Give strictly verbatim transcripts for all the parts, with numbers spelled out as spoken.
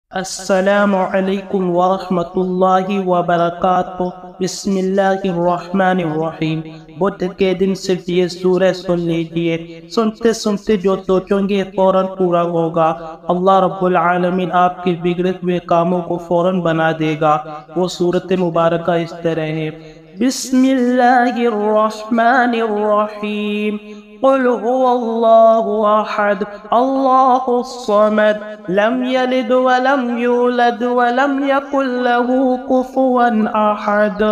अस्सलामु अलैकुम वरहमतुल्लाहि वबरकातुहू। बिस्मिल्लाहिर्रहमानिर्रहीम। बुध के दिन सिर्फ ये सूरह सुन लीजिए, सुनते सुनते जो सोचोगे फौरन पूरा होगा। अल्लाह रब्बुल आलमीन आपके बिगड़े हुए कामों को फौरन बना देगा। वो सूरत मुबारक इस तरह है। बिस्मिल्लाहिर्रहमानिर्रहीम। क़ुल हुवल्लाहु अहद अल्लाहुस्समद लम यलिद वलम यूलद वलम यकुल लहू कुफुवन अहद।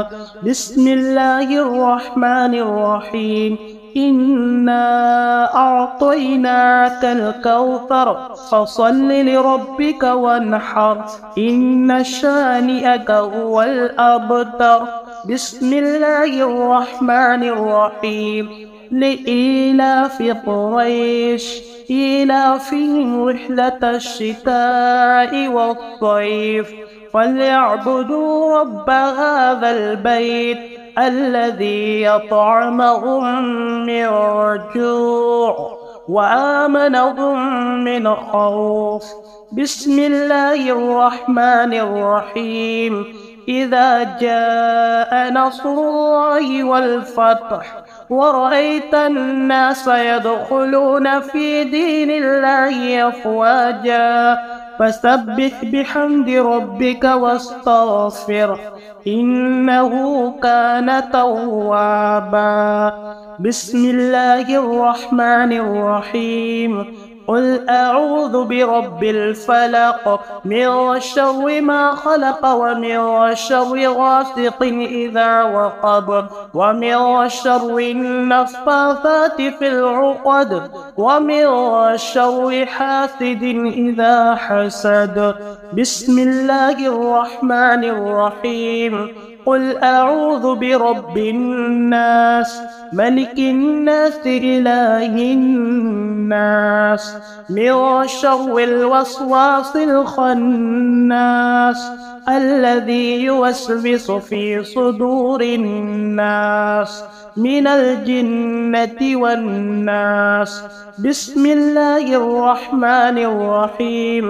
बिस्मिल्लाहिर्रहमानिर्रहीम। इन्ना अअतैनाकल कौसर फसल्लि लिरब्बिका वन्हर इन्न शानिअक हुवल अबतर। बिस्मिल्लाहिर्रहमानिर्रहीम। لإيلاف قريش إيلافهم رحلة الشتاء والصيف فليعبدوا رب هذا البيت الذي يطعمهم من جوع وآمنهم من خوف. بسم الله الرحمن الرحيم. إذا جاء نصر الله والفتح ورأيت الناس يدخلون في دين الله أفواجا فسبح بحمد ربك واستغفره إنه كان توابا. بسم الله الرحمن الرحيم. قل أعوذ برب الفلق من شر ما خلق ومن شر غاسق إذا وقب ومن شر النفاثات في العقد ومن شر حاسد إذا حسد. بسم الله الرحمن الرحيم. قل أعوذ برب الناس ملك الناس إله الناس من شر الوسواس الخناس الذي يوسوس في صدور الناس من الجنة والناس. بسم الله الرحمن الرحيم.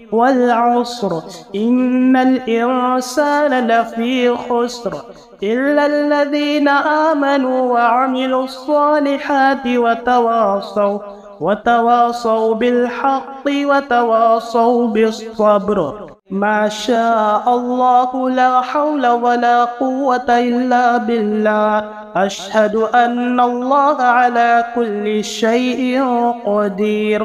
والعصر إن الإنسان لفي خسر إلا الذين آمنوا وعملوا الصالحات وتواصوا وتواصوا بالحق وتواصوا بالصبر. ما شاء الله لا حول ولا قوة إلا بالله. أشهد أن الله على كل شيء قدير.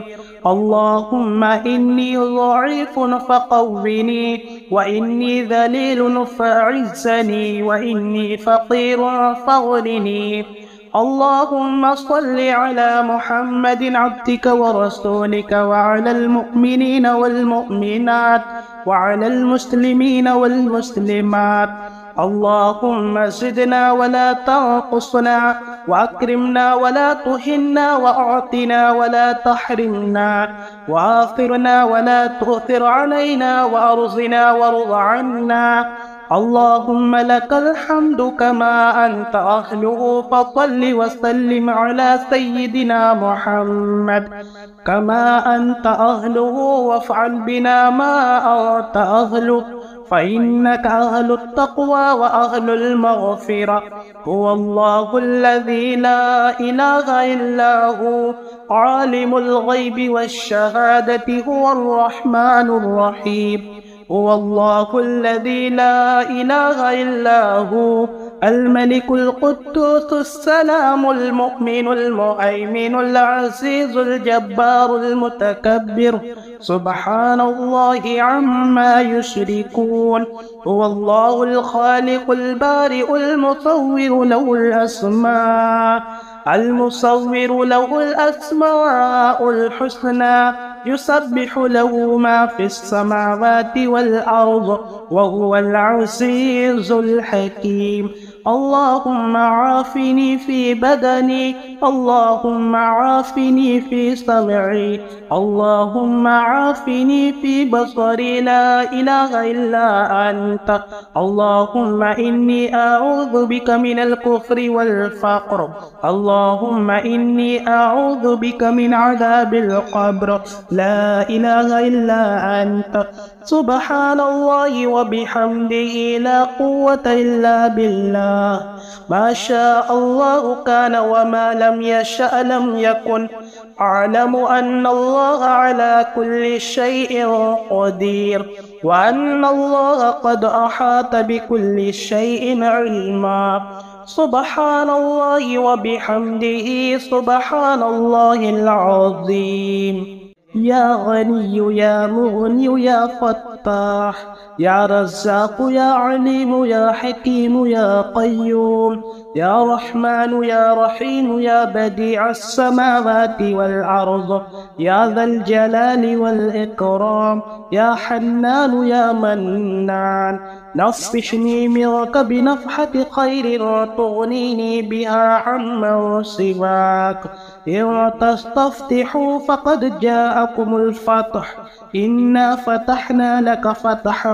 اللهم إني ضعيف فقوّني وإني ذليل فأعزني وإني فقير فاغنني. اللهم صل على محمد عبدك ورسولك وعلى المؤمنين والمؤمنات وعلى المسلمين والمسلمات. اللهم زدنا ولا تنقصنا وأكرمنا ولا تهنا وأعطنا ولا تحرمنا وآثرنا ولا تؤثر علينا وأرزنا وارض عنا. اللهم لك الحمد كما أنت أهله فصل وسلم على سيدنا محمد كما أنت أهله وافعل بنا ما أنت أهله فإنك أهل التقوى وأهل المغفرة. هو الله الذي لا إله إلا هو عالم الغيب والشهادة هو الرحمن الرحيم. هو الله الذي لا إله إلا هو الملك القدوس السلام المؤمن المهيمن العزيز الجبار المتكبر سبحان الله عما يشركون. هو الله الخالق البارئ المصور له الأسماء المصور له الأسماء الحسنى يسبح له ما في السماوات والأرض وهو العزيز الحكيم. اللهم عافني في بدني اللهم عافني في سمعي اللهم عافني في بصري لا إله إلا أنت. اللهم إني أعوذ بك من الكفر والفقر. اللهم إني أعوذ بك من عذاب القبر لا إله إلا أنت. سبحان الله وبحمده لا قوة إلا بالله ما شاء الله كان وما لم يشأ لم يكن أعلم أن الله على كل شيء قدير وأن الله قد أحاط بكل شيء علما سبحان الله وبحمده سبحان الله العظيم يا غني يا مغني يا فتاح يا رزاق يا عليم يا حكيم يا قيوم يا رحمن يا رحيم يا بديع السماوات والأرض يا ذا الجلال والإكرام يا حنان يا منان نفشني منك بنفحة خير تغنيني بها عمن سواك إن تستفتحوا فقد جاءكم الفتح إنا فتحنا لك فتحا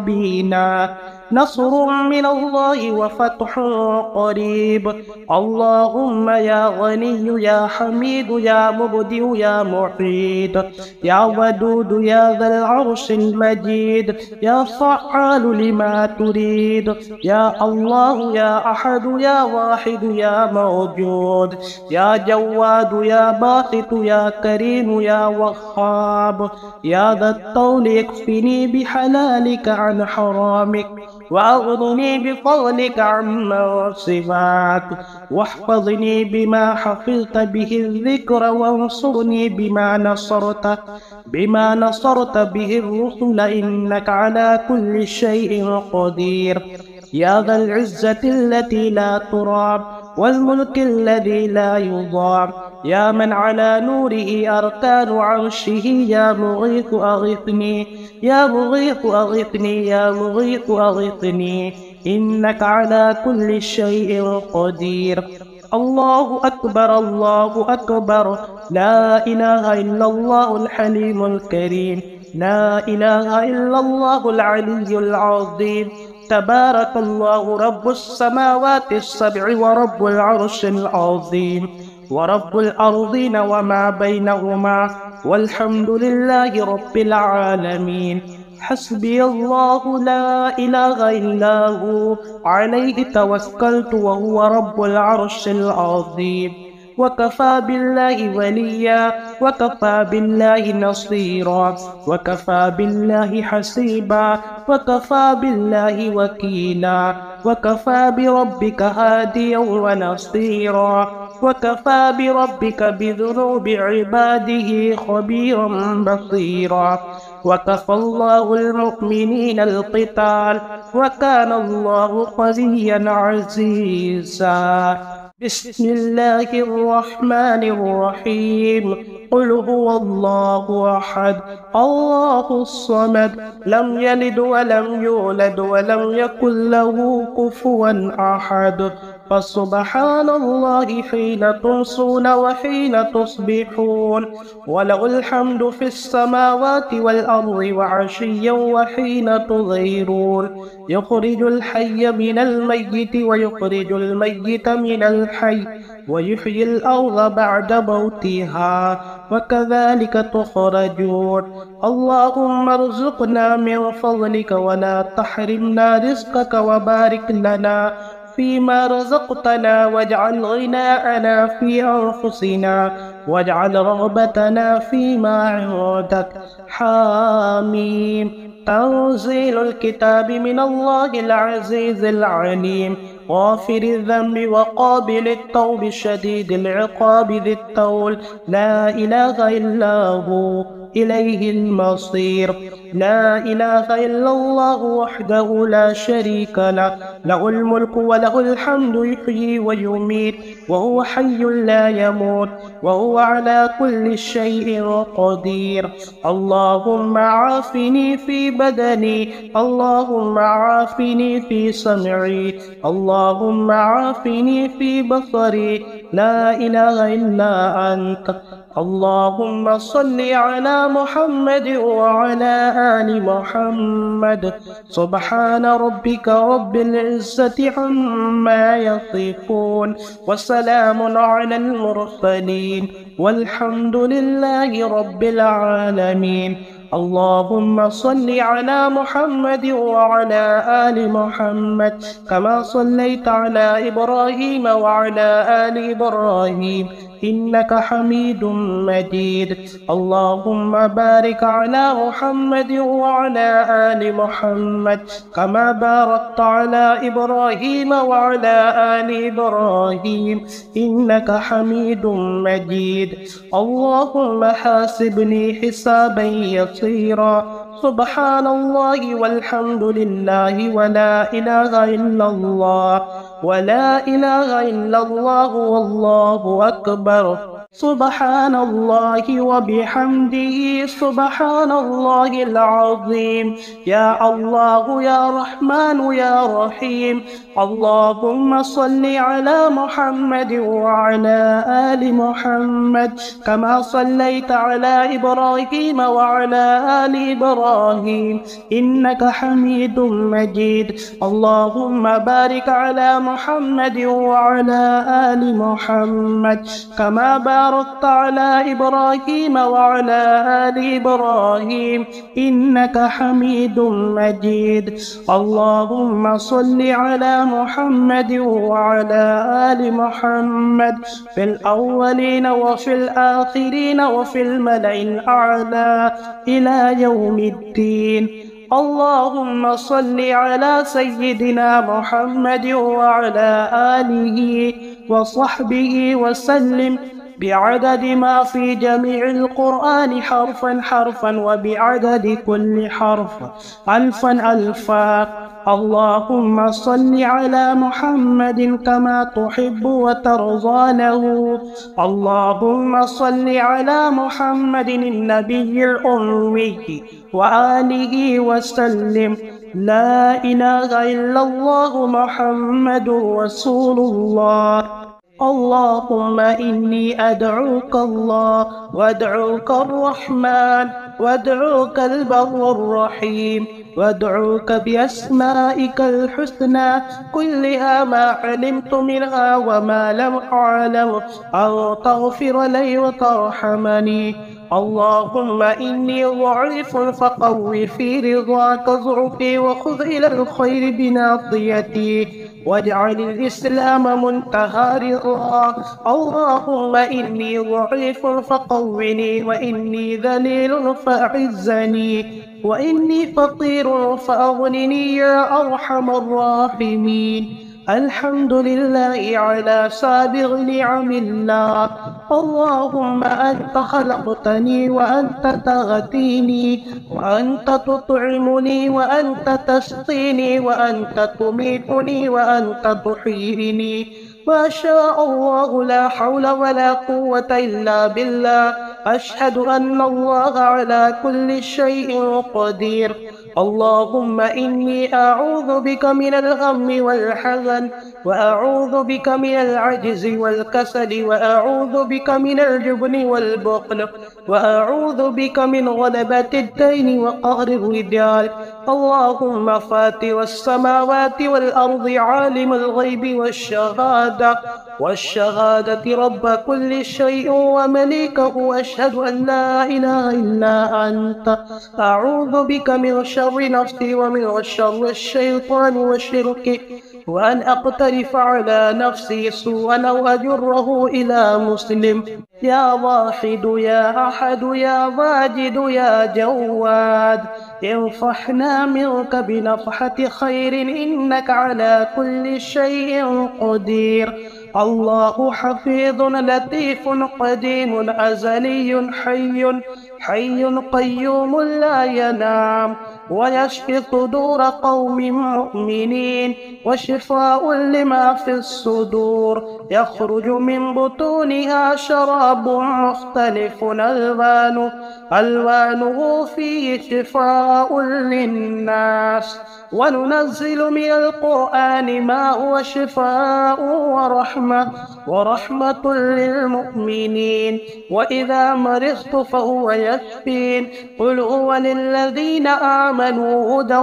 مبينا نصر من الله وفتح قريب اللهم يا غني يا حميد يا مبدئ يا معيد يا ودود يا ذا العرش المجيد يا فعال لما تريد يا الله يا أحد يا واحد يا موجود يا جواد يا باسط يا كريم يا وهاب يا ذا الطول اكفني بحلالك عن حرامك وأغنني بفضلك عمن سواك واحفظني بما حفظت به الذكر وانصرني بما نصرت بما نصرت به الرسل إنك على كل شيء قدير يا ذا العزة التي لا ترام والملك الذي لا يضام يا من على نوره أركان عرشه يا مغيث أغثني يا مغيث أغثني يا مغيث أغثني إنك على كل شيء قدير الله أكبر الله أكبر لا إله إلا الله الحليم الكريم لا إله إلا الله العلي العظيم تبارك الله رب السماوات السبع ورب العرش العظيم ورب الأرضين وما بينهما والحمد لله رب العالمين حسبي الله لا إله إلا هو عليه توكلت وهو رب العرش العظيم وكفى بالله وليا وكفى بالله نصيرا وكفى بالله حسيبا وكفى بالله وكيلا وكفى بربك هاديا ونصيرا وكفى بربك بذنوب عباده خبيرا بصيرا وكفى الله المؤمنين القتال وكان الله قويا عزيزا بسم الله الرحمن الرحيم قل هو الله أحد الله الصمد لم يلد ولم يولد ولم يكن له كفوا أحد فسبحان الله حين تمسون وحين تصبحون وله الحمد في السماوات والأرض وعشيا وحين تظهرون يخرج الحي من الميت ويخرج الميت من الحي ويحيي الأرض بعد موتها وكذلك تخرجون اللهم ارزقنا من فضلك ولا تحرمنا رزقك وبارك لنا فيما رزقتنا واجعل غناءنا في أنفسنا واجعل رغبتنا فيما عندك حاميم تنزيل الكتاب من الله العزيز العليم غافر الذنب وقابل التوب شديد العقاب ذي الطول لا إله إلا هو إليه المصير لا إله إلا الله وحده لا شريك له له الملك وله الحمد يحيي ويميت وهو حي لا يموت وهو على كل شيء قدير اللهم عافني في بدني اللهم عافني في سمعي اللهم عافني في بصري لا إله إلا أنت اللهم صل على محمد وعلى آل محمد سبحان ربك رب العزة عما يصفون وسلام على المرسلين والحمد لله رب العالمين اللهم صل على محمد وعلى آل محمد كما صليت على إبراهيم وعلى آل إبراهيم إنك حميد مجيد. اللهم بارك على محمد وعلى آل محمد كما باركت على إبراهيم وعلى آل إبراهيم إنك حميد مجيد. اللهم حاسبني حسابا يسيرا. سبحان الله والحمد لله ولا إله إلا الله ولا إله إلا الله والله أكبر. سبحان الله وبحمده سبحان الله العظيم. يا الله يا رحمن يا رحيم. اللهم صل على محمد وعلى آل محمد كما صليت على إبراهيم وعلى آل إبراهيم إنك حميد مجيد. اللهم بارك على محمد وعلى آل محمد كما باركت على إبراهيم وعلى آل إبراهيم إنك حميد مجيد. اللهم صل على محمد وعلى آل محمد في الأولين وفي الآخرين وفي الملأ الأعلى إلى يوم الدين. اللهم صل على سيدنا محمد وعلى آله وصحبه وسلم بعدد ما في جميع القرآن حرفا حرفا وبعدد كل حرف ألفا ألفا. اللهم صل على محمد كما تحب وترضى له. اللهم صل على محمد النبي الأمي وآله وسلم. لا إله إلا الله محمد رسول الله. اللهم إني أدعوك الله وأدعوك الرحمن وأدعوك البر الرحيم وأدعوك بأسمائك الحسنى كلها ما علمت منها وما لم أعلم أن تغفر لي وترحمني. اللهم إني ضعيف فقو في رضاك ضعفي وخذ إلى الخير بناصيتي واجعل الإسلام منتهى رضاك. اللهم إني ضعيف فقوني وإني ذليل فأعزني وإني فقير فأغنني يا أرحم الراحمين. الحمد لله على سابغ نعم الله. اللهم أنت خلقتني وأنت تغتيني وأنت تطعمني وأنت تسقيني وأنت تميتني وأنت تحييني. ما شاء الله لا حول ولا قوة إلا بالله. أشهد أن الله على كل شيء قدير. اللهم إني أعوذ بك من الغم والحزن وأعوذ بك من العجز والكسل وأعوذ بك من الجبن والبخل وأعوذ بك من غلبة الدين وقهر الرجال. اللهم فاطر السماوات والأرض عالم الغيب والشهادة والشهادة رب كل شيء ومليكه أشهد أن لا إله إلا أنت. أعوذ بك من شر نفسي ومن شر الشيطان وشركه وأن أقترف على نفسي سوءا أو أجره إلى مسلم. يا واحد يا أحد يا واجد يا جواد انفحنا منك بنفحة خير إنك على كل شيء قدير. الله حفيظ لطيف قديم أزلي حي حي قيوم لا ينام ويشفي صدور قوم مؤمنين وشفاء لما في الصدور. يخرج من بطونها شراب مختلف ألوانه ألوانه فيه شفاء للناس. وننزل من القرآن ما هو شفاء ورحمة ورحمة للمؤمنين. وإذا مرضت فهو يشفين. قل هو للذين آمنوا هدى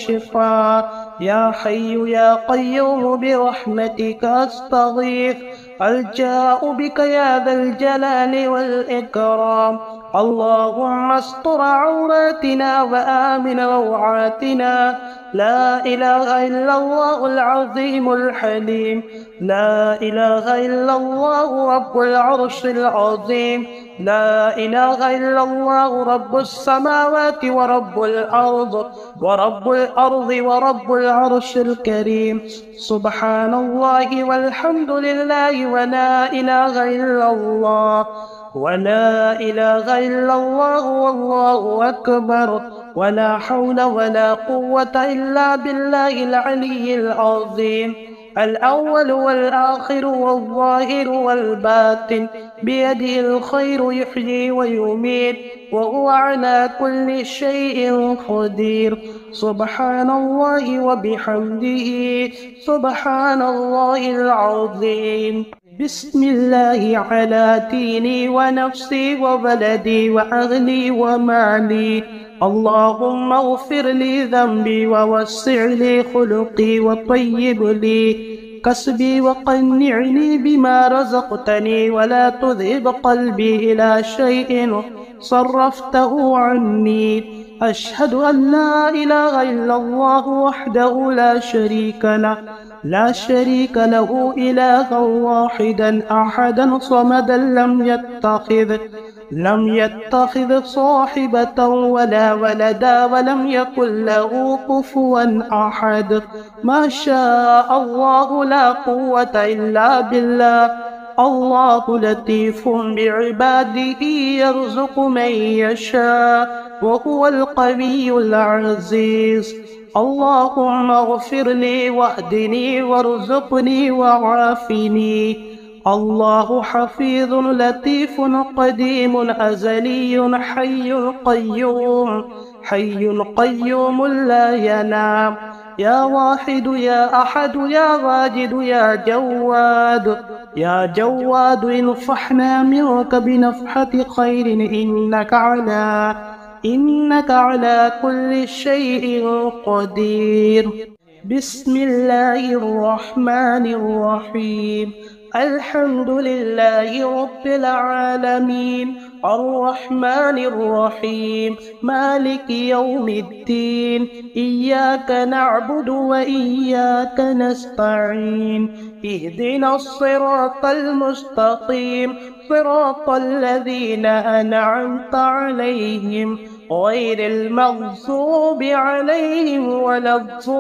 وشفاء. يا حي يا قيوم برحمتك أستغيث. الجاء بك يا ذا الجلال والإكرام. اللهم استر عوراتنا وآمن روعاتنا. لا إله إلا الله العظيم الحليم. لا إله إلا الله رب العرش العظيم. لا إله إلا الله رب السماوات ورب الأرض ورب الأرض ورب العرش الكريم. سبحان الله والحمد لله ولا إله إلا الله ولا إله إلا الله والله أكبر. ولا حول ولا قوة إلا بالله العلي العظيم. الأول والآخر والظاهر والباطن بيده الخير يحيي ويميت وهو على كل شيء قدير. سبحان الله وبحمده سبحان الله العظيم. بسم الله على ديني ونفسي وبلدي وأهلي ومالي. اللهم اغفر لي ذنبي ووسع لي خلقي وطيب لي كسبي وقنعني بما رزقتني ولا تذهب قلبي إلى شيء صرفته عني. أشهد أن لا إله إلا الله وحده لا شريك له لا شريك له إلها واحدا أحدا صمدا لم يتخذ لم يتخذ صاحبة ولا ولدا ولم يكن له كفوا أحد. ما شاء الله لا قوة إلا بالله. الله لطيف بعباده يرزق من يشاء وهو القوي العزيز. اللهم اغفر لي واهدني وارزقني وعافني. الله حفيظ لطيف قديم أزلي حي قيوم حي قيوم لا ينام. يا واحد يا أحد يا واجد يا جواد يا جواد انفحنا منك بنفحة خير إنك على إنك على كل شيء قدير. بسم الله الرحمن الرحيم. الحمد لله رب العالمين الرحمن الرحيم مالك يوم الدين. إياك نعبد وإياك نستعين. اهدنا الصراط المستقيم صراط الذين أنعمت عليهم غير المغضوب عليهم ولا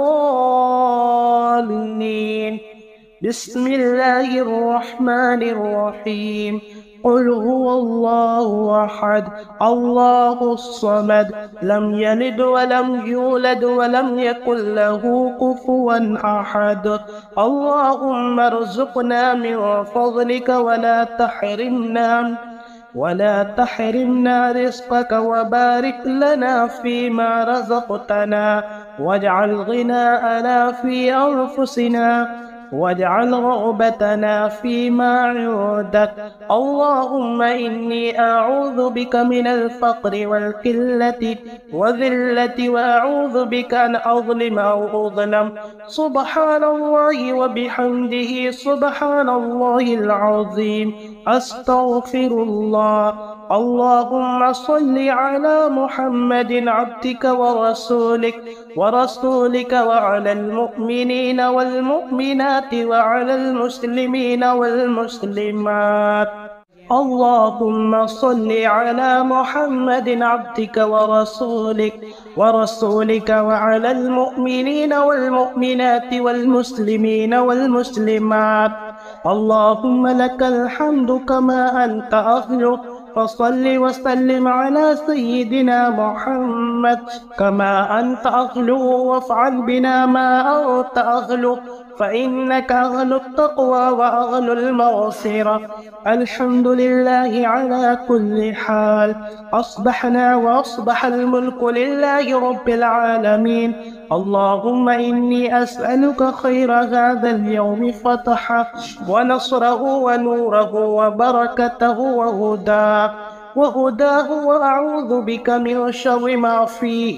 الضالين. بسم الله الرحمن الرحيم. قل هو الله أحد الله الصمد لم يلد ولم يولد ولم يكن له كفوا أحد. اللهم ارزقنا من فضلك ولا تحرمنا ولا تحرمنا رزقك وبارك لنا فيما رزقتنا واجعل غناءنا في أنفسنا واجعل رغبتنا فيما عندك. اللهم إني أعوذ بك من الفقر والقلة وذلة وأعوذ بك أن أظلم أو أظلم. سبحان الله وبحمده سبحان الله العظيم. أستغفر الله. اللهم صل على محمد عبدك ورسولك ورسولك وعلى المؤمنين والمؤمنات وعلى المسلمين والمسلمات. اللهم صل على محمد عبدك ورسولك ورسولك وعلى المؤمنين والمؤمنات والمسلمين والمسلمات. اللهم لك الحمد كما أنت أهل. فصل وسلم على سيدنا محمد كما أنت أهل وافعل بنا ما أنت أهل فإنك أهل التقوى وأهل المغفرة. الحمد لله على كل حال. أصبحنا وأصبح الملك لله رب العالمين. اللهم إني أسألك خير هذا اليوم فتحه ونصره ونوره وبركته وهداه وهداه وأعوذ بك من شر ما فيه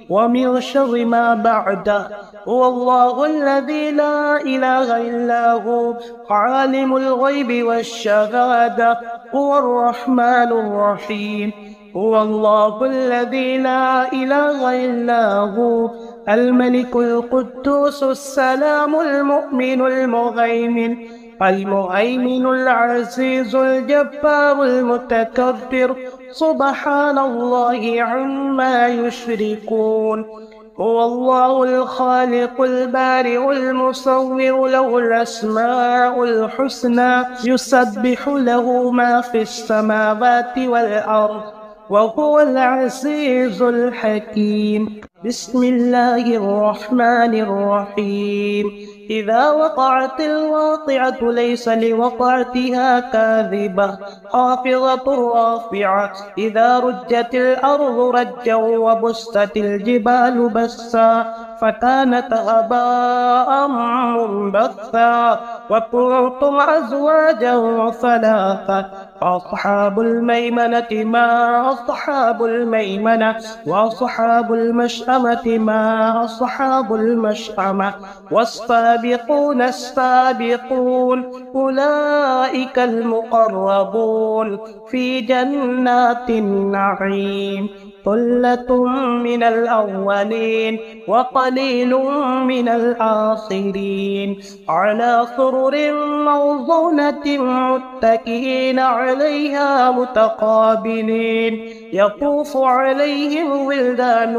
ومن شر ما بعده. هو الله الذي لا إله إلا هو عالم الغيب والشهادة، هو الرحمن الرحيم. هو الله الذي لا إله إلا هو الملك القدوس السلام المؤمن المهيمن المهيمن العزيز الجبار المتكبر، سبحان الله عما يشركون. هو الله الخالق البارئ المصور، له الأسماء الحسنى، يسبح له ما في السماوات والأرض، وهو العزيز الحكيم. بسم الله الرحمن الرحيم. إذا وقعت الواقعة ليس لوقعتها كاذبة خافضة رافعة. إذا رجت الأرض رجا وبست الجبال بسا فكانت هباء منبثا. وكنتم أزواجا ثلاثة، أصحاب الميمنة ما أصحاب الميمنة، وأصحاب المشأمة ما أصحاب المشأمة، والسابقون السابقون أولئك المقربون في جنات النعيم. ثلة من الأولين وقليل من الآخرين، على سرر موضونة متكئين عليها متقابلين، يطوف عليهم ولدان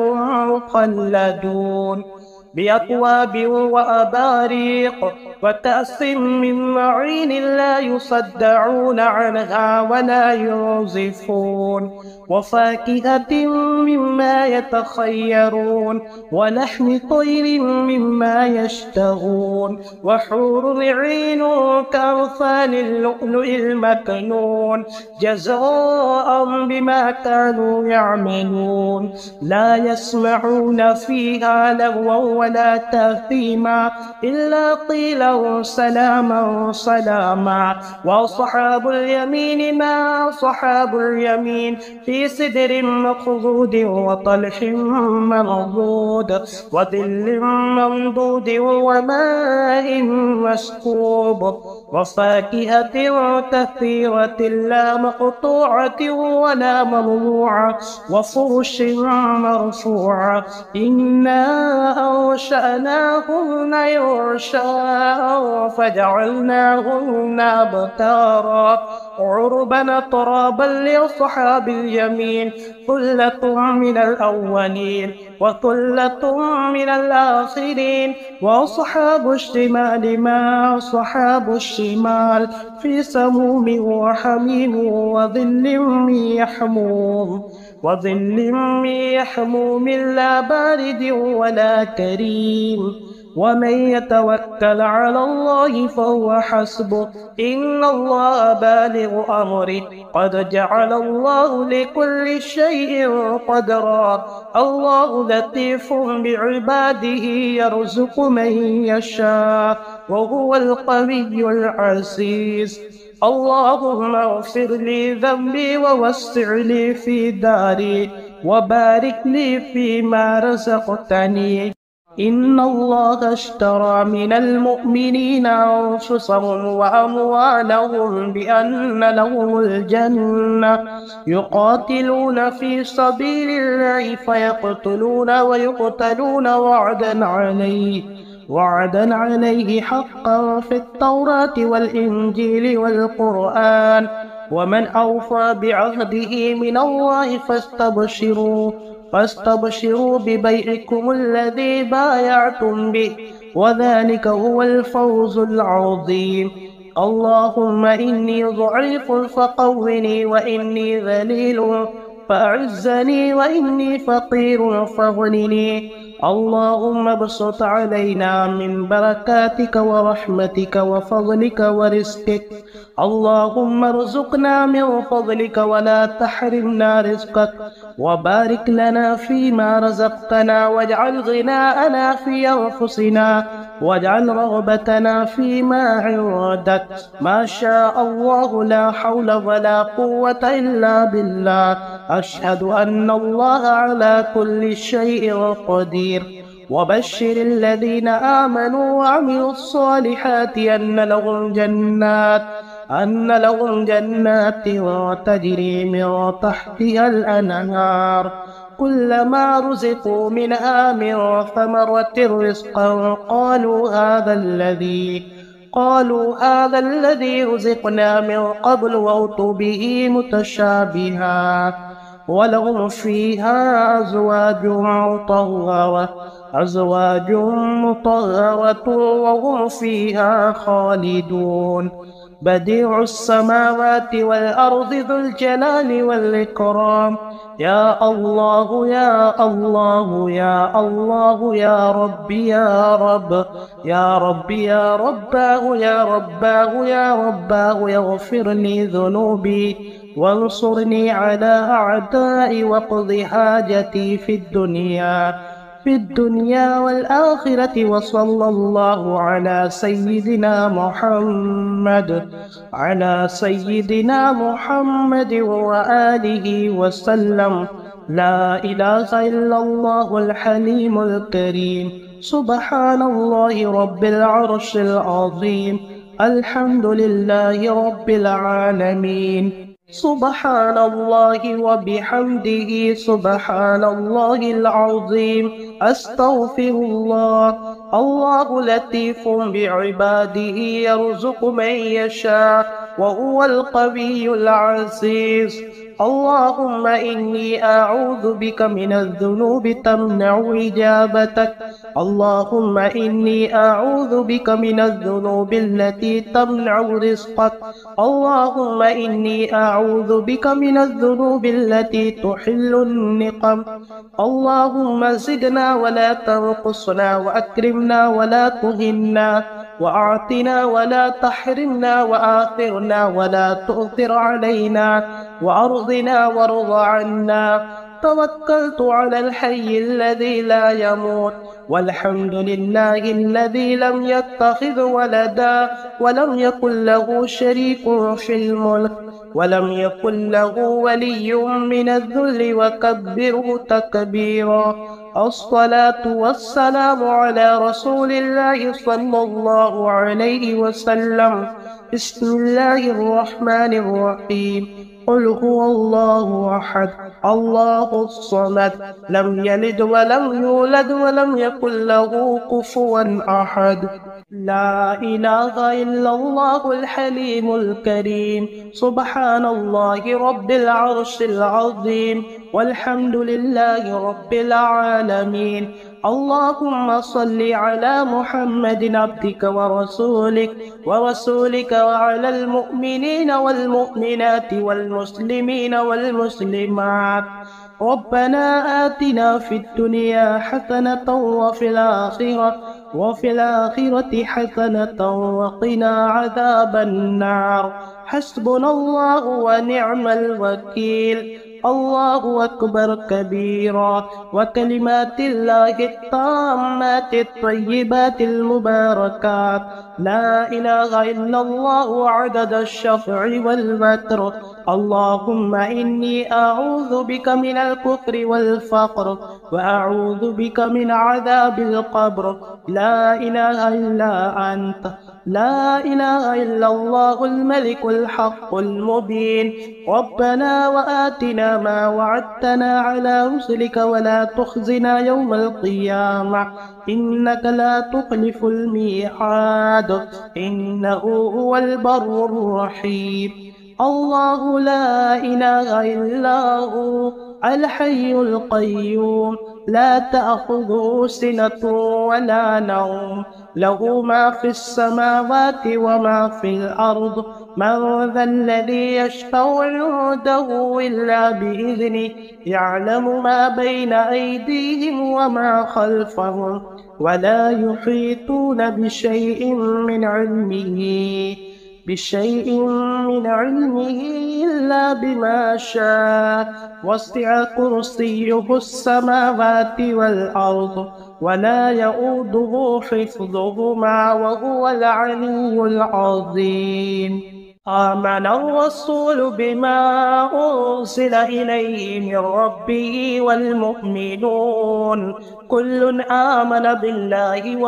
مخلدون بأكواب وأباريق وكأس من معين لا يصدعون عنها ولا ينزفون، وفاكهة مما يتخيرون، ولحم طير مما يشتهون، وحور عين كأمثال اللؤلؤ المكنون جزاء بما كانوا يعملون. لا يسمعون فيها لغوا ولا تأثيما إلا قيلا سلاما سلاما. وأصحاب اليمين ما أصحاب اليمين، في سدر مخضود وطلح منضود وظل ممدود وماء مسكوب، وفاكهة كثيرة لا مقطوعة ولا ممنوعة، وفرش مرفوعة. إنا أنشأناهن إنشاء فجعلناهن أبكارا عربا ترابا لأصحاب اليمين. ثلة من الأولين وثلة من الآخرين. وأصحاب الشمال ما أصحاب الشمال، في سموم وحميم وظل من يحموم وظل من يحموم لا بارد ولا كريم. ومن يتوكل على الله فهو حسبه، إن الله بالغ أمره، قد جعل الله لكل شيء قدرا. الله لطيف بعباده يرزق من يشاء وهو القوي العزيز. اللهم اغفر لي ذنبي ووسع لي في داري وبارك لي فيما رزقتني. إن الله اشترى من المؤمنين أنفسهم وأموالهم بأن لهم الجنة، يقاتلون في سبيل الله فيقتلون ويقتلون وعدا عليه وعدا عليه حقا في التوراة والإنجيل والقرآن. ومن أوفى بعهده من الله فاستبشروا فاستبشروا ببيعكم الذي بايعتم به، وذلك هو الفوز العظيم. اللهم إني ضعيف فقوني، وإني ذليل فأعزني، وإني فقير فاغنني. اللهم ابسط علينا من بركاتك ورحمتك وفضلك ورزقك. اللهم ارزقنا من فضلك ولا تحرمنا رزقك، وبارك لنا فيما رزقتنا، واجعل غناءنا في أنفسنا، واجعل رغبتنا فيما عندك. ما شاء الله لا حول ولا قوة إلا بالله. أشهد أن الله على كل شيء قدير. وبشر الذين آمنوا وعملوا الصالحات أن لهم جنات أن لهم جنات تجري من تحتها الأنهار كلما رزقوا منها من ثمرة رزقا قالوا هذا الذي قالوا هذا الذي رزقنا من قبل وأتوا به متشابها ولهم فيها أزواج مطهرة أزواج مطهرة وهم فيها خالدون. بديع السماوات والأرض ذو الجلال والإكرام. يا الله يا الله يا الله يا ربي يا رب يا ربي يا رباه يا رباه يا رباه يغفر لي ذنوبي وانصرني على أعدائي واقض حاجتي في الدنيا في الدنيا والآخرة. وصلى الله على سيدنا محمد على سيدنا محمد وآله وسلم. لا إله إلا الله الحليم الكريم. سبحان الله رب العرش العظيم. الحمد لله رب العالمين. سبحان الله وبحمده سبحان الله العظيم. أستغفر الله. الله لطيف بعباده يرزق من يشاء وهو القوي العزيز. اللهم إني أعوذ بك من الذنوب تمنع إجابتك. اللهم إني أعوذ بك من الذنوب التي تمنع رزقك. اللهم إني أعوذ بك من الذنوب التي تحل النقم. اللهم زدنا ولا تنقصنا وأكرمنا ولا تهنا وأعطنا ولا تحرمنا وآثرنا ولا تؤثر علينا وأرضنا وارض عنا. توكلت على الحي الذي لا يموت. والحمد لله الذي لم يتخذ ولدا ولم يكن له شريك في الملك ولم يكن له ولي من الذل وكبره تكبيرا. الصلاة والسلام على رسول الله صلى الله عليه وسلم. بسم الله الرحمن الرحيم. قل هو الله أحد الله الصمد لم يلد ولم يولد ولم يكن له كفوا أحد. لا إله إلا الله الحليم الكريم. سبحان الله رب العرش العظيم. والحمد لله رب العالمين. اللهم صل على محمد عبدك ورسولك ورسولك وعلى المؤمنين والمؤمنات والمسلمين والمسلمات. ربنا آتنا في الدنيا حسنة وفي الآخرة وفي الآخرة حسنة وقنا عذاب النار. حسبنا الله ونعم الوكيل. الله أكبر كبيرا. وكلمات الله التامات الطيبات المباركات. لا إله إلا الله عدد الشفع والوتر. اللهم إني أعوذ بك من الكفر والفقر وأعوذ بك من عذاب القبر. لا إله إلا أنت. لا إله إلا الله الملك الحق المبين. ربنا وآتنا ما وعدتنا على رسلك ولا تخزنا يوم القيامة إنك لا تخلف الميعاد إنه هو البر الرحيم. الله لا إله إلا هو الحي القيوم لا تأخذه سنة ولا نوم له ما في السماوات وما في الأرض. من ذا الذي يشفع عنده إلا بإذنه يعلم ما بين أيديهم وما خلفهم ولا يحيطون بشيء من علمه بشيء من علمه إلا بما شاء. وسع كرسيه السماوات والأرض ولا يؤوده حفظهما وهو العلي العظيم. آمن الرسول بما أرسل إليه من ربه والمؤمنون كل آمن بالله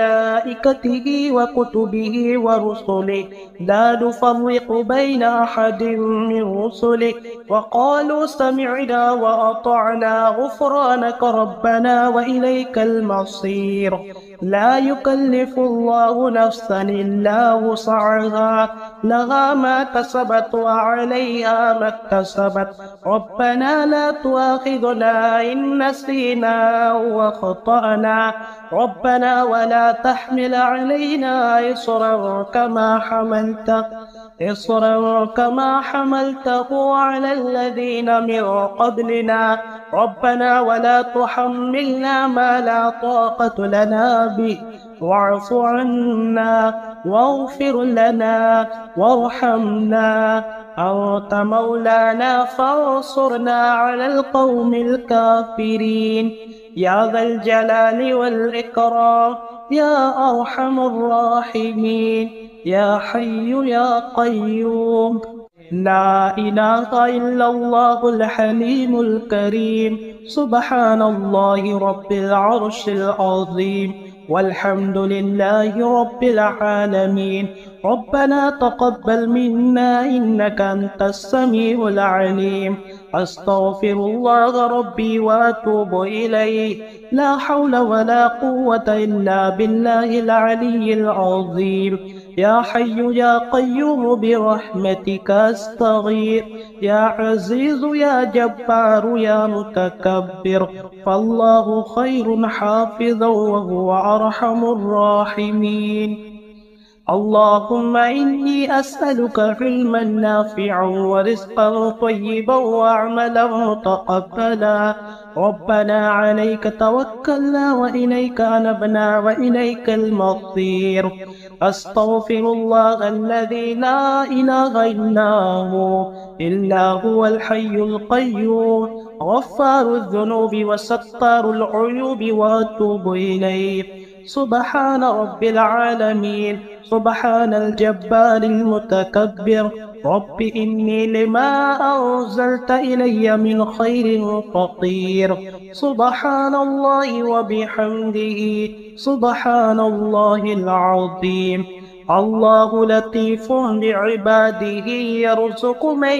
وملائكته وكتبه ورسله لا نفرق بين أحد من رسله وقالوا سمعنا وأطعنا غفرانك ربنا وإليك المصير. لا يكلف الله نفسا إلا وسعها لها ما كسبت وعليها ما اكتسبت ربنا لا تؤاخذنا إن نسينا وخطأنا ربنا ولا تحمل علينا إصرا كما حملته إصرا كما حملته على الذين من قبلنا ربنا ولا تحملنا ما لا طاقة لنا به واعف عنا واغفر لنا وارحمنا أنت مولانا فانصرنا على القوم الكافرين يا ذا الجلال والإكرام يا أرحم الراحمين يا حي يا قيوم. لا إله إلا الله الحليم الكريم سبحان الله رب العرش العظيم والحمد لله رب العالمين. ربنا تقبل منا إنك أنت السميع العليم. أستغفر الله ربي وأتوب إليه لا حول ولا قوة إلا بالله العلي العظيم. يا حي يا قيوم برحمتك أستغيث يا عزيز يا جبار يا متكبر فالله خير حافظا وهو أرحم الراحمين. اللهم إني أسألك علما نافعا ورزقا طيبا وعملا متقبلا. ربنا عليك توكلنا وإليك أنبنا وإليك المصير. أستغفر الله الذي لا إله إلا هو إلا هو الحي القيوم غفار الذنوب وستار العيوب وأتوب إليه. سبحان رب العالمين سبحان الجبار المتكبر رب إني لما أنزلت إلي من خير فقير. سبحان الله وبحمده سبحان الله العظيم. الله لطيف بعباده يرزق من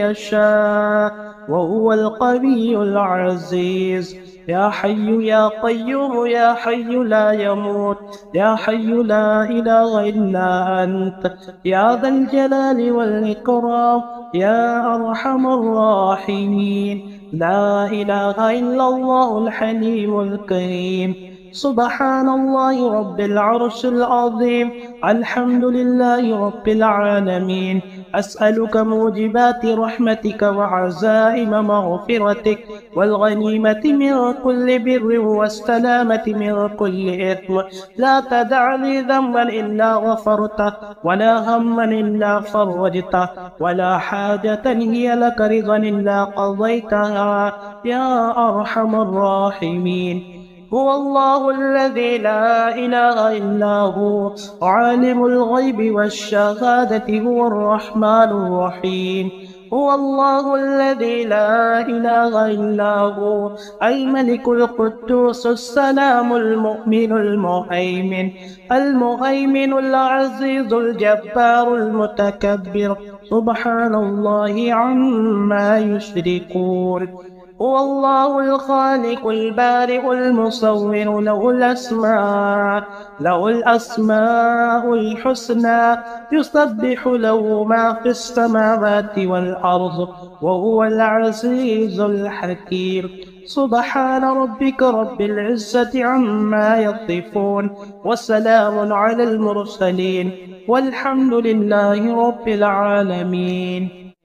يشاء وهو القوي العزيز. يا حي يا قيوم يا حي لا يموت يا حي لا إله إلا أنت يا ذا الجلال والإكرام يا أرحم الراحمين. لا إله إلا الله الحليم الكريم سبحان الله رب العرش العظيم. الحمد لله رب العالمين. أسألك موجبات رحمتك وعزائم مغفرتك والغنيمة من كل بر والسلامة من كل إثم. لا تدع لي ذنبا إلا غفرته ولا هما إلا فرجته ولا حاجة هي لك رضا إلا قضيتها يا أرحم الراحمين. هو الله الذي لا إله إلا هو عالم الغيب والشهادة هو الرحمن الرحيم. هو الله الذي لا إله إلا هو الملك القدوس السلام المؤمن المهيمن المهيمن العزيز الجبار المتكبر سبحان الله عما يشركون. هو الله الخالق البارئ المصور له الأسماء له الأسماء الحسنى يسبح له ما في السماوات والأرض وهو العزيز الحكيم. سبحان ربك رب العزة عما يصفون وسلام على المرسلين والحمد لله رب العالمين.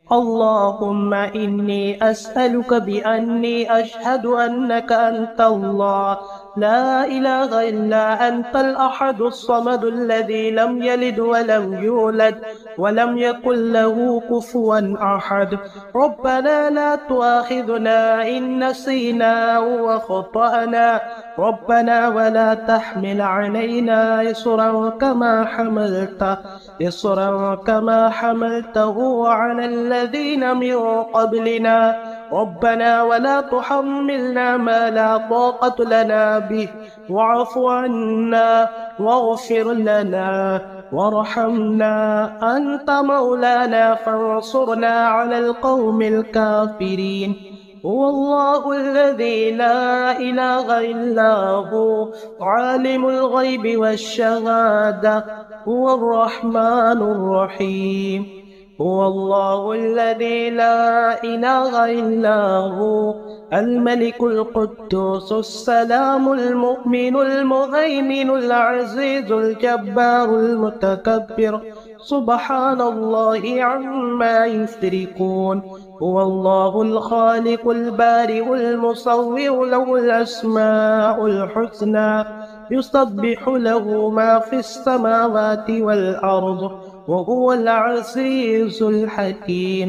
اللهم إني أسألك بأني أشهد أنك أنت الله لا إله إلا أنت الأحد الصمد الذي لم يلد ولم يولد ولم يكن له كفوا أحد. ربنا لا تؤاخذنا إن نسينا وخطأنا، ربنا ولا تحمل علينا إصرا كما حملت إصرا كما حملته على الذين من قبلنا، ربنا ولا تحملنا ما لا طاقة لنا به، واعف عنا واغفر لنا وارحمنا، أنت مولانا فانصرنا على القوم الكافرين. هو الله الذي لا إله إلا هو عالم الغيب والشهادة، هو الرحمن الرحيم. هو الله الذي لا إله إلا هو الملك القدوس السلام المؤمن المهيمن العزيز الجبار المتكبر، سبحان الله عما يشركون. هو الله الخالق البارئ المصور، له الأسماء الحسنى، يسبح له ما في السماوات والأرض، وهو العزيز الحكيم.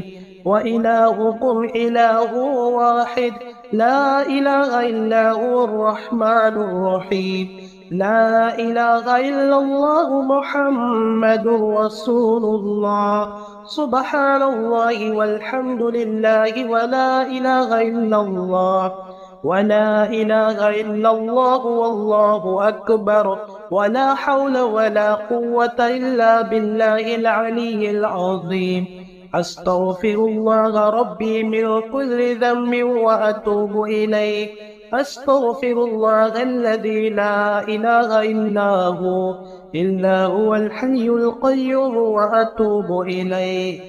وإلهكم إله واحد، لا إله إلا هو الرحمن الرحيم. لا إله إلا الله محمد رسول الله. سبحان الله والحمد لله ولا إله إلا الله ولا إله إلا الله والله أكبر، ولا حول ولا قوة إلا بالله العلي العظيم. أستغفر الله ربي من كل ذنب وأتوب إليه. أستغفر الله الذي لا إله إلا هو إلا هو الحي القيوم وأتوب إليه.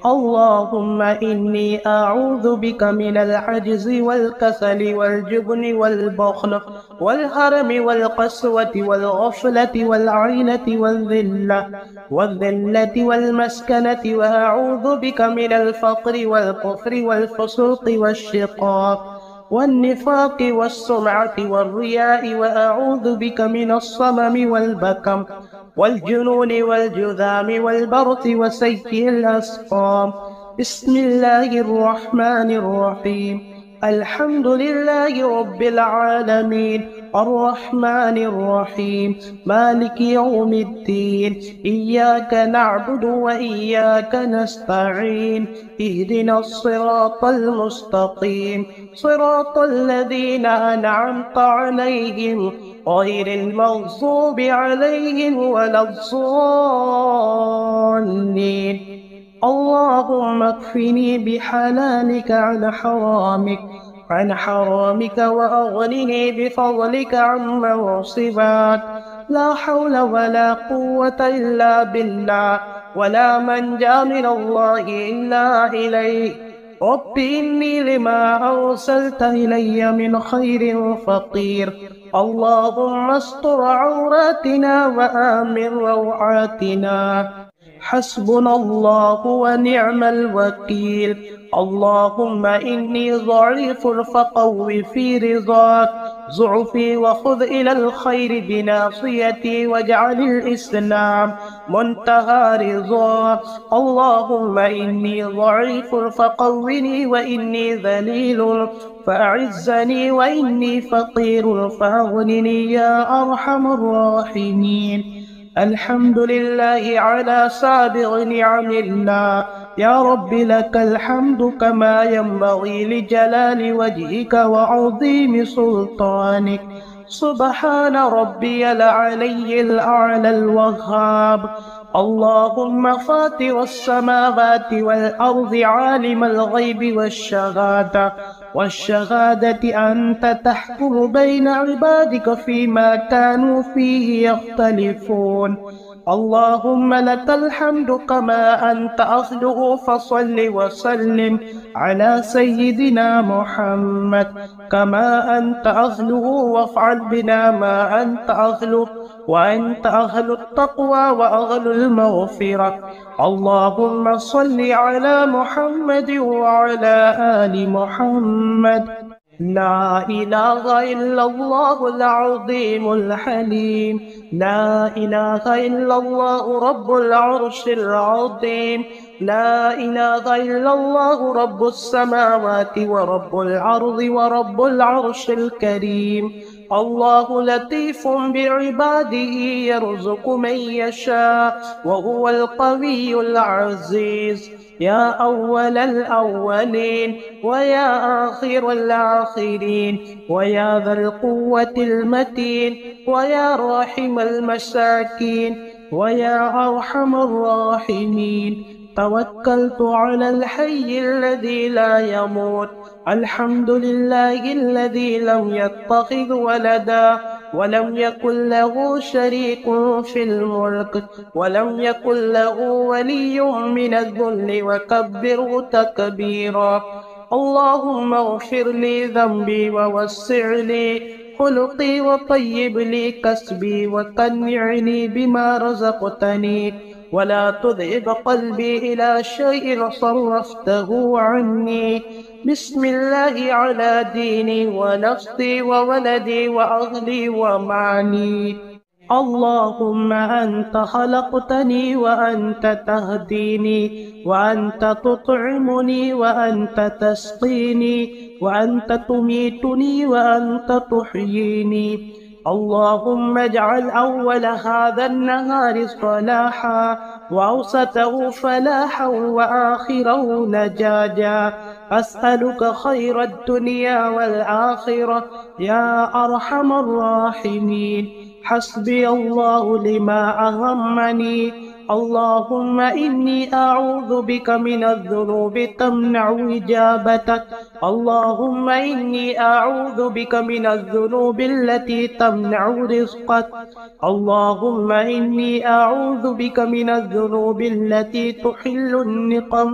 اللهم إني أعوذ بك من العجز والكسل والجبن والبخل والهرم والقسوة والغفلة والعينة والذلة والذلة والمسكنة، وأعوذ بك من الفقر والكفر والفسوق والشقاق والنفاق والسمعة والرياء، وأعوذ بك من الصمم والبكم والجنون والجذام والبرص وسيء الأسقام. بسم الله الرحمن الرحيم. الحمد لله رب العالمين، الرحمن الرحيم، مالك يوم الدين، إياك نعبد وإياك نستعين، اهدنا الصراط المستقيم، صراط الذين أنعمت عليهم غير المغضوب عليهم ولا الضالين. اللهم اكفني بحلالك عن حرامك عن حرامك وأغنني بفضلك عمن سواك. لا حول ولا قوة إلا بالله، ولا منجا من الله إلا إليه. رب إني لما أرسلت إلي من خير فقير، اللهم استر عوراتنا وآمن روعاتنا. حسبنا الله ونعم الوكيل. اللهم إني ضعيف فقو في رضاك ضعفي، وخذ إلى الخير بناصيتي، واجعل الإسلام منتهى رضاك. اللهم إني ضعيف فقوني، وإني ذليل فأعزني، وإني فقير فأغنني يا أرحم الراحمين. الحمد لله على سابغ نعم الله. يا رب لك الحمد كما ينبغي لجلال وجهك وعظيم سلطانك. سبحان ربي العلي الأعلى الوهاب. اللهم فاطر السماوات والأرض، عالم الغيب والشهادة والشهادة أنت تحكم بين عبادك فيما كانوا فيه يختلفون. اللهم لك الحمد كما أنت أهله، فصل وسلم على سيدنا محمد كما أنت أهله، وافعل بنا ما أنت أهله، وأنت أهل التقوى وأهل المغفرة. اللهم صل على محمد وعلى آل محمد لا إله إلا الله العظيم الحليم. لا إله إلا الله رب العرش العظيم. لا إله إلا الله رب السماوات ورب الأرض ورب العرش الكريم. الله لطيف بعباده يرزق من يشاء وهو القوي العزيز. يا أول الأولين ويا آخر الآخرين ويا ذا القوة المتين ويا راحم المساكين ويا أرحم الراحمين. توكلت على الحي الذي لا يموت. الحمد لله الذي لم يتخذ ولدا ولم يكن له شريك في الملك ولم يكن له ولي من الذل وكبره تكبيرا. اللهم اغفر لي ذنبي ووسع لي خلقي وطيب لي كسبي وقنعني بما رزقتني ولا تذهب قلبي إلى شيء صرفته عني. بسم الله على ديني ونفسي وولدي وأهلي ومعني. اللهم أنت خلقتني وأنت تهديني وأنت تطعمني وأنت تسقيني وأنت تميتني وأنت تحييني. اللهم اجعل أول هذا النهار صلاحا وأوسطه فلاحا وآخره نجاجا. أسألك خير الدنيا والآخرة يا أرحم الراحمين. حسبي الله لما أهمني. اللهم إني أعوذ بك من الذنوب تمنع إجابتك. اللهم إني أعوذ بك من الذنوب التي تمنع رزقك. اللهم إني أعوذ بك من الذنوب التي تحل النقم.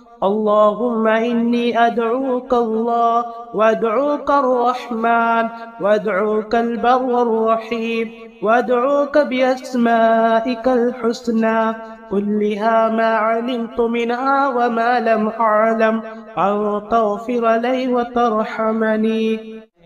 اللهم إني أدعوك الله وأدعوك الرحمن وأدعوك البر الرحيم وأدعوك بأسمائك الحسنى كلها ما علمت منها وما لم أعلم أن تغفر لي وترحمني.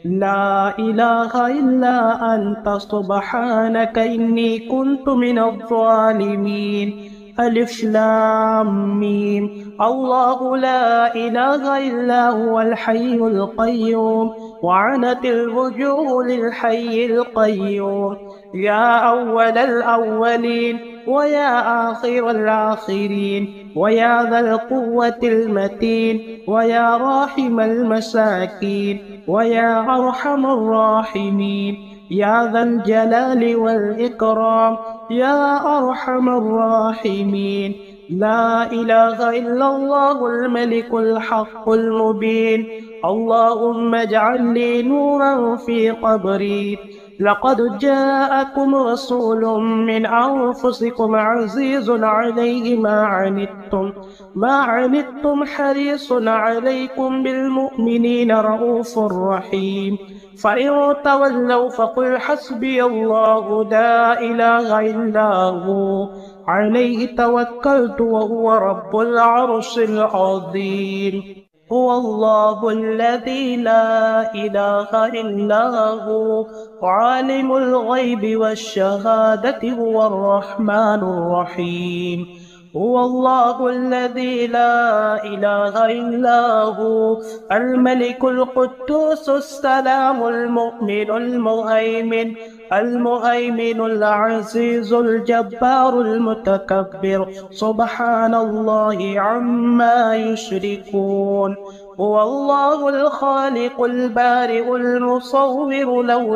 لا إله إلا أنت سبحانك إني كنت من الظالمين. ألف لام ميم. الله لا إله إلا هو الحي القيوم وعنت الوجوه للحي القيوم. يا أول الأولين ويا آخر الآخرين ويا ذا القوة المتين ويا راحم المساكين ويا أرحم الراحمين. يا ذا الجلال والإكرام يا أرحم الراحمين. لا إله إلا الله الملك الحق المبين. اللهم اجعل لي نورا في قبري. لقد جاءكم رسول من أنفسكم عزيز عليه ما عنتم ما عنتم حريص عليكم بالمؤمنين رؤوف رحيم. فإن تولوا فقل حسبي الله لا إله إلا هو عليه توكلت وهو رب العرش العظيم. هو الله الذي لا إله إلا هو عالم الغيب والشهادة هو الرحمن الرحيم. هو الله الذي لا إله إلا هو الملك القدوس السلام المؤمن المهيمن المهيمن العزيز الجبار المتكبر سبحان الله عما يشركون. هو الله الخالق البارئ المصور له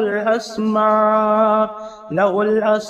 الأسماء له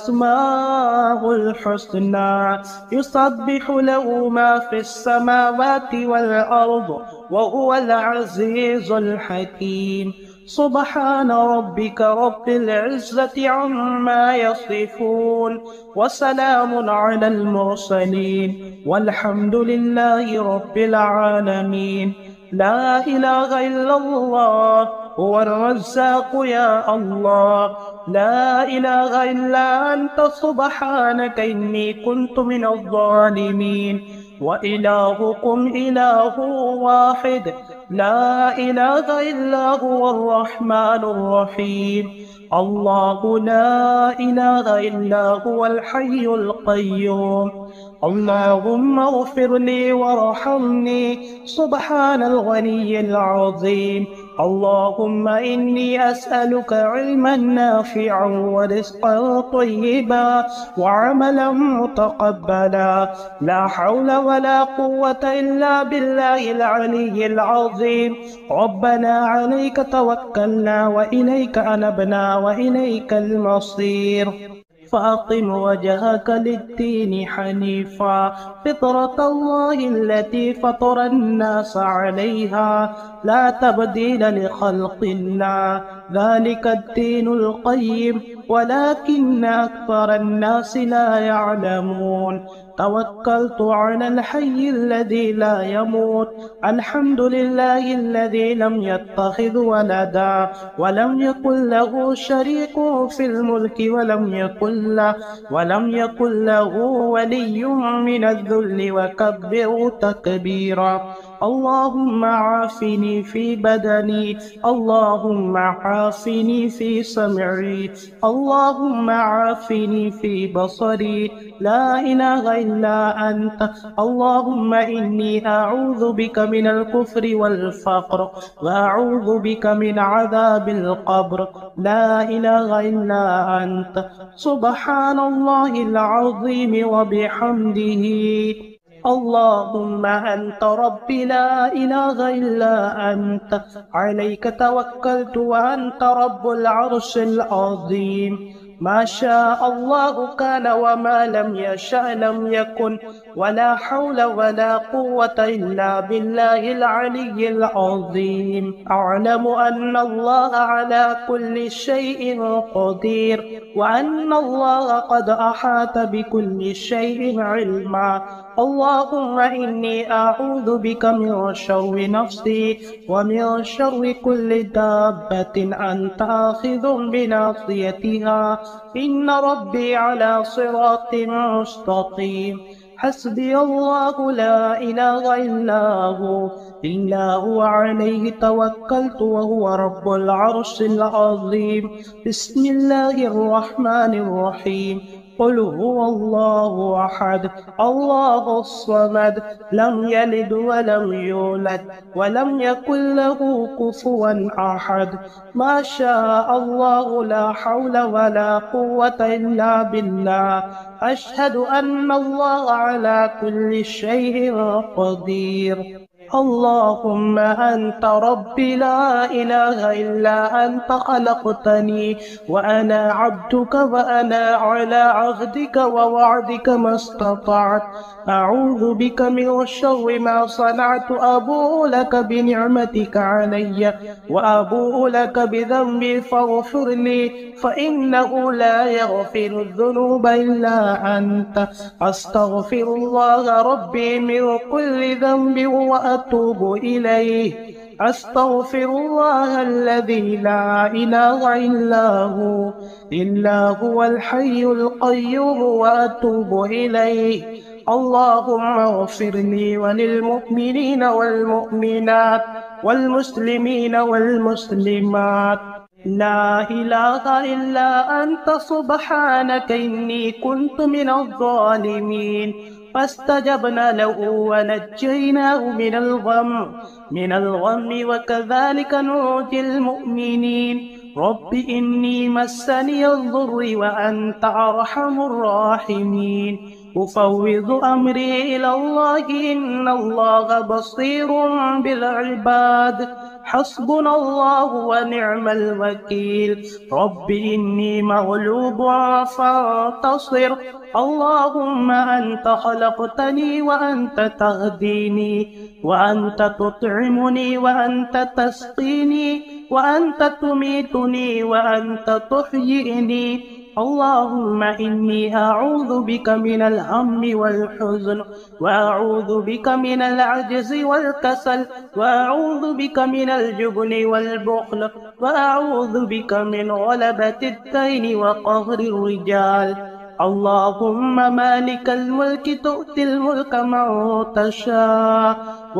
الأسماء الحسنى يسبح له ما في السماوات والأرض وهو العزيز الحكيم. سبحان ربك رب العزة عما يصفون وسلام على المرسلين والحمد لله رب العالمين. لا إله إلا الله هو الرزاق يا الله. لا إله إلا أنت سبحانك إني كنت من الظالمين. وإلهكم إله واحد لا إله إلا هو الرحمن الرحيم. الله لا إله إلا هو الحي القيوم. اللهم اغفر لي وارحمني سبحان الغني العظيم. اللهم إني أسألك علما نافعا ورزقا طيبا وعملا متقبلا. لا حول ولا قوة إلا بالله العلي العظيم. ربنا عليك توكلنا وإليك أنبنا وإليك المصير. فأقم وجهك للدين حنيفا فطرة الله التي فطر الناس عليها لا تبديل لخلق الله ذلك الدين القيم ولكن أكثر الناس لا يعلمون. توكلت على الحي الذي لا يموت. الحمد لله الذي لم يتخذ ولدا ولم يكن له شريك في الملك ولم يكن له ولم يكن له ولي من الذل وكبره تكبيرا. اللهم عافني في بدني. اللهم عافني في سمعي. اللهم عافني في بصري. لا إله إلا أنت. اللهم إني أعوذ بك من الكفر والفقر وأعوذ بك من عذاب القبر. لا إله إلا أنت. سبحان الله العظيم وبحمده. اللهم أنت ربي لا إله إلا أنت. عليك توكلت وأنت رب العرش العظيم. ما شاء الله كان وما لم يشأ لم يكن ولا حول ولا قوة إلا بالله العلي العظيم. أعلم أن الله على كل شيء قدير وأن الله قد أحاط بكل شيء علما. اللهم إني أعوذ بك من شر نفسي ومن شر كل دابة أنت آخذ بناصيتها. إن ربي على صراط مستقيم. حسبي الله لا إله إلا هو إلا هو عليه توكلت وهو رب العرش العظيم. بسم الله الرحمن الرحيم. قل هو الله أحد الله الصمد لم يلد ولم يولد ولم يكن له كفوا أحد. ما شاء الله لا حول ولا قوة إلا بالله. أشهد أن الله على كل شيء قدير. اللهم أنت ربي لا إله إلا أنت. خلقتني وأنا عبدك وأنا على عهدك ووعدك ما استطعت. أعوذ بك من شر ما صنعت. أبوء لك بنعمتك علي وأبوء لك بذنبي فاغفر لي فإنه لا يغفر الذنوب إلا أنت. أستغفر الله ربي من كل ذنب وأتوب إليه. أستغفر الله الذي لا إله إلا هو إلا هو الحي القيوم وأتوب إليه. اللهم اغفر لي وللمؤمنين والمؤمنات والمسلمين والمسلمات. لا إله إلا أنت سبحانك إني كنت من الظالمين. فاستجبنا له ونجيناه من الغم من الغم وكذلك ننجي المؤمنين. رب إني مسني الضر وأنت أرحم الراحمين. أفوض أمري إلى الله إن الله بصير بالعباد. حسبنا الله ونعم الوكيل. رب إني مغلوب فانتصر. اللهم أنت خلقتني وأنت تهديني وأنت تطعمني وأنت تسقيني وأنت تميتني وأنت تحييني. اللهم إني أعوذ بك من الهم والحزن وأعوذ بك من العجز والكسل وأعوذ بك من الجبن والبخل وأعوذ بك من غلبة الدين وقهر الرجال. اللهم مالك الملك تؤتي الملك من تشاء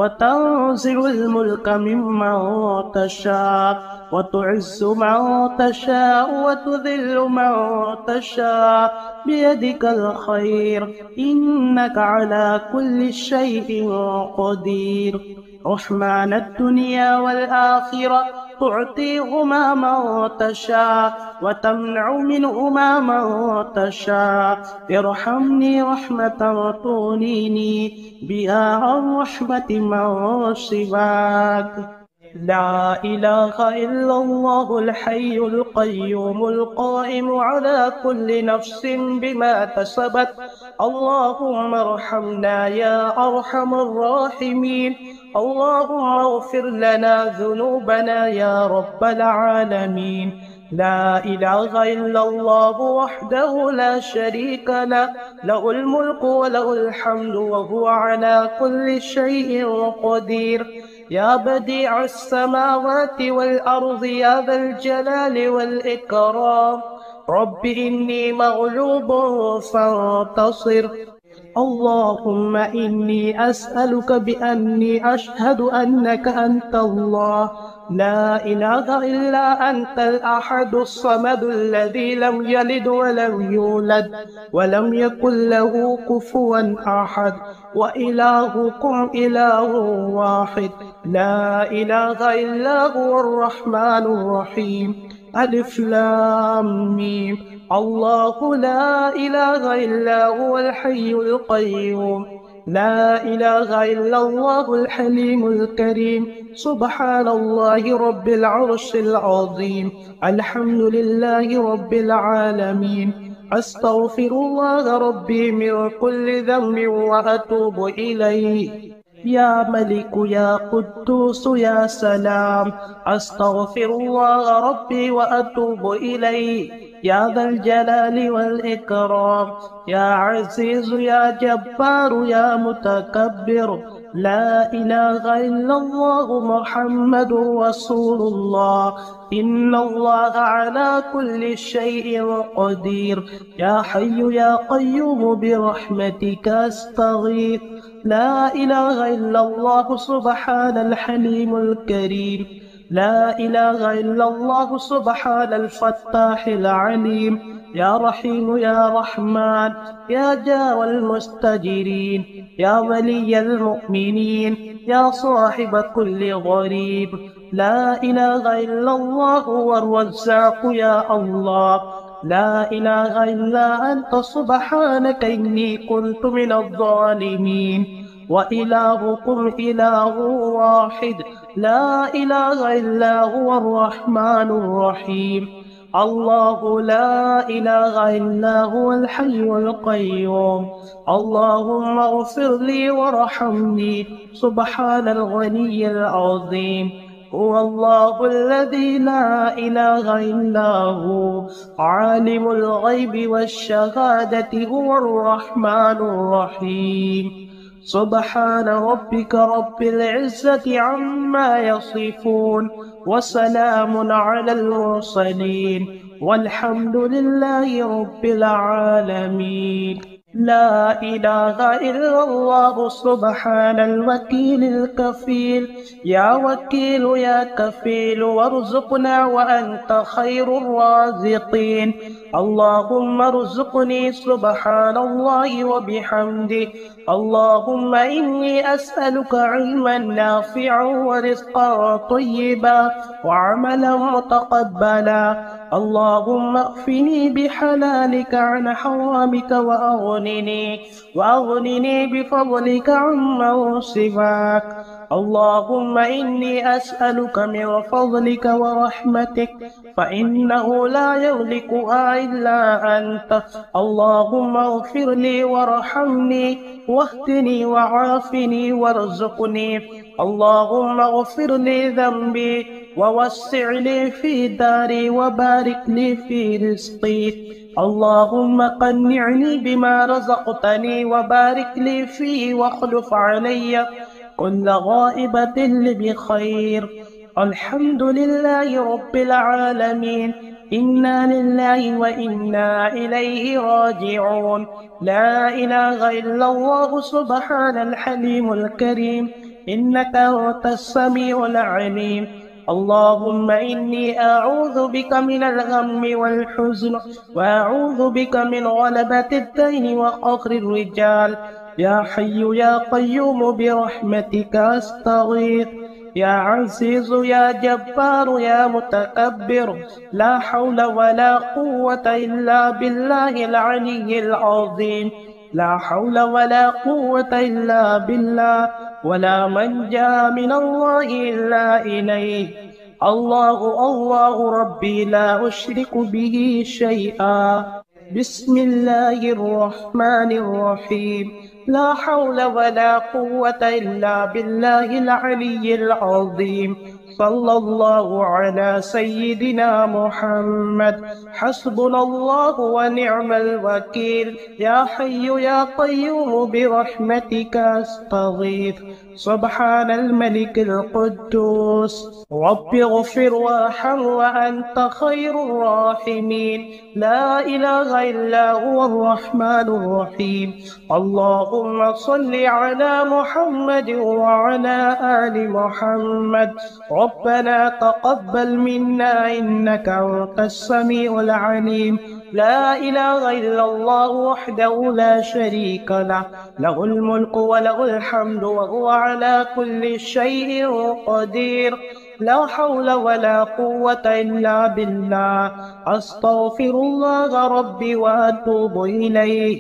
وتنزع الملك ممن تشاء وتعز من تشاء وتذل من تشاء بيدك الخير إنك على كل شيء قدير. رحمن الدنيا والآخرة تعطيهما من تشاء وتمنع منهما من تشاء. ارحمني رحمة تغنيني بها عن رحمة من سواك. لا إله إلا الله الحي القيوم القائم على كل نفس بما كسبت. اللهم ارحمنا يا أرحم الراحمين. اللهم اغفر لنا ذنوبنا يا رب العالمين. لا إله إلا الله وحده لا شريك له، له الملك وله الحمد وهو على كل شيء قدير. يا بديع السماوات والأرض يا ذا الجلال والإكرام، رب إني مغلوب فانتصر. اللهم إني أسألك بأني أشهد أنك أنت الله لا إله إلا أنت الأحد الصمد الذي لم يلد ولم يولد ولم يكن له كفوا أحد، وإلهكم إله واحد لا إله إلا هو الرحمن الرحيم. ألف لام ميم. الله لا إله إلا هو الحي القيوم، لا إله إلا الله الحليم الكريم. سبحان الله رب العرش العظيم. الحمد لله رب العالمين. أستغفر الله ربي من كل ذنب وأتوب إليه. يا ملك يا قدوس يا سلام، أستغفر الله ربي وأتوب إليه. يا ذا الجلال والإكرام، يا عزيز يا جبار يا متكبر، لا إله إلا الله محمد رسول الله. إن الله على كل شيء قدير. يا حي يا قيوم برحمتك أستغيث. لا إله إلا الله سبحان الحليم الكريم. لا إله إلا الله سبحان الفتاح العليم. يا رحيم يا رحمن يا جار المستجيرين، يا ولي المؤمنين، يا صاحب كل غريب. لا إله إلا الله هو الرزاق يا الله. لا إله إلا أنت سبحانك إني كنت من الظالمين. وإلهكم إله واحد لا إله إلا هو الرحمن الرحيم. الله لا إله إلا هو الحي القيوم. اللهم اغفر لي وارحمني سبحان الغني العظيم. هو الله الذي لا إله إلا هو عالم الغيب والشهادة هو الرحمن الرحيم. سبحان ربك رب العزة عما يصفون وسلام على المرسلين والحمد لله رب العالمين. لا إله إلا الله سبحان الوكيل الكفيل. يا وكيل يا كفيل وارزقنا وأنت خير الرازقين. اللهم ارزقني سبحان الله وبحمده. اللهم إني أسألك علما نافعا ورزقا طيبا وعملا متقبلا. اللهم اكفني بحلالك عن حرامك وأغنني وأغنني بفضلك عمن سواك. اللهم إني أسألك من فضلك ورحمتك فإنه لا يملكها إلا أنت. اللهم اغفر لي وارحمني واهدني وعافني وارزقني. اللهم اغفر لي ذنبي ووسع لي في داري وبارك لي في رزقي. اللهم قنعني بما رزقتني وبارك لي فيه واخلف علي كل غائبة بخير. الحمد لله رب العالمين. إنا لله وإنا إليه راجعون. لا إله إلا الله سبحان الحليم الكريم، إنك أنت السميع العليم. اللهم إني أعوذ بك من الغم والحزن، وأعوذ بك من غلبة الدين وقهر الرجال. يا حي يا قيوم برحمتك أستغيث. يا عزيز يا جبار يا متكبر، لا حول ولا قوة إلا بالله العلي العظيم. لا حول ولا قوة إلا بالله، ولا منجا من الله إلا إليه. الله الله ربي لا أشرك به شيئا. بسم الله الرحمن الرحيم. لا حول ولا قوة إلا بالله العلي العظيم. صلى الله على سيدنا محمد. حسبنا الله ونعم الوكيل. يا حي يا قيوم برحمتك أستغيث. سبحان الملك القدوس. رب اغفر وارحم وأنت خير الراحمين. لا إله إلا هو الرحمن الرحيم. اللهم صل على محمد وعلى آل محمد. ربنا تقبل منا إنك أنت السميع العليم. لا إله إلا الله وحده لا شريك له، له الملك وله الحمد وهو على كل شيء قدير. لا حول ولا قوة إلا بالله. أستغفر الله ربي وأتوب إليه.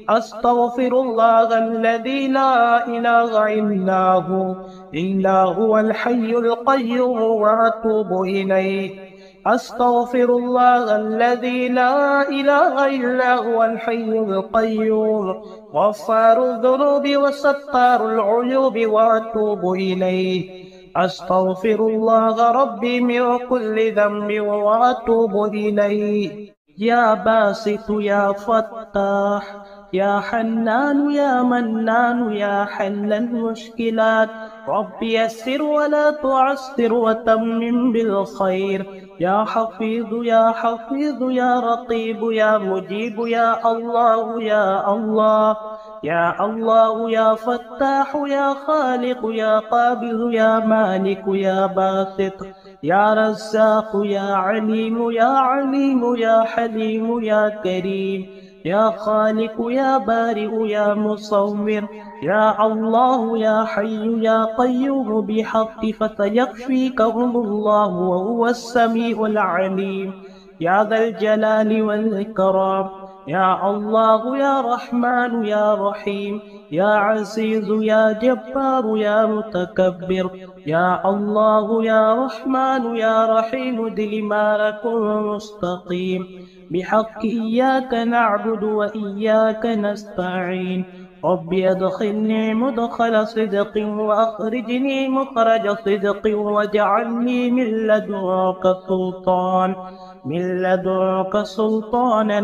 أستغفر الله الذي لا إله إلا هو إلا هو الحي القيوم وأتوب إليه. أستغفر الله الذي لا إله إلا هو الحي القيوم، غفار الذنوب وستار العيوب وأتوب إليه. أستغفر الله ربي من كل ذنب وأتوب إليه. يا باسط يا فتاح، يا حنان يا منان، يا حل المشكلات، رب يسر ولا تعسر وتمم بالخير. يا حفيظ يا حفيظ يا رقيب يا مجيب يا الله يا الله. يا الله يا فتاح يا خالق يا قابض يا مالك يا باسط يا رزاق يا عليم يا عليم يا حليم يا كريم. يا خالق يا بارئ يا مصور. يا الله يا حي يا قيوم بحق فسيكفيكهم الله وهو السميع العليم. يا ذا الجلال والإكرام. يا الله يا رحمن يا رحيم. يا عزيز يا جبار يا متكبر. يا الله يا رحمن يا رحيم دل ما لكم مستقيم. بحق إياك نعبد وإياك نستعين. ربي أدخلني مدخل صدق وأخرجني مخرج صدق واجعلني من لدنك سلطان من لدنك سلطانا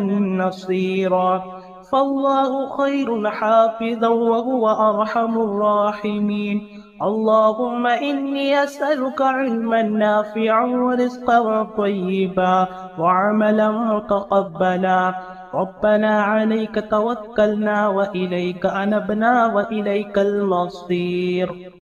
نصيرا. فالله خير حافظا وهو أرحم الراحمين. اللهم إني أسألك علما نافعا ورزقا طيبا وعملا متقبلا. ربنا عليك توكلنا وإليك أنبنا وإليك المصير.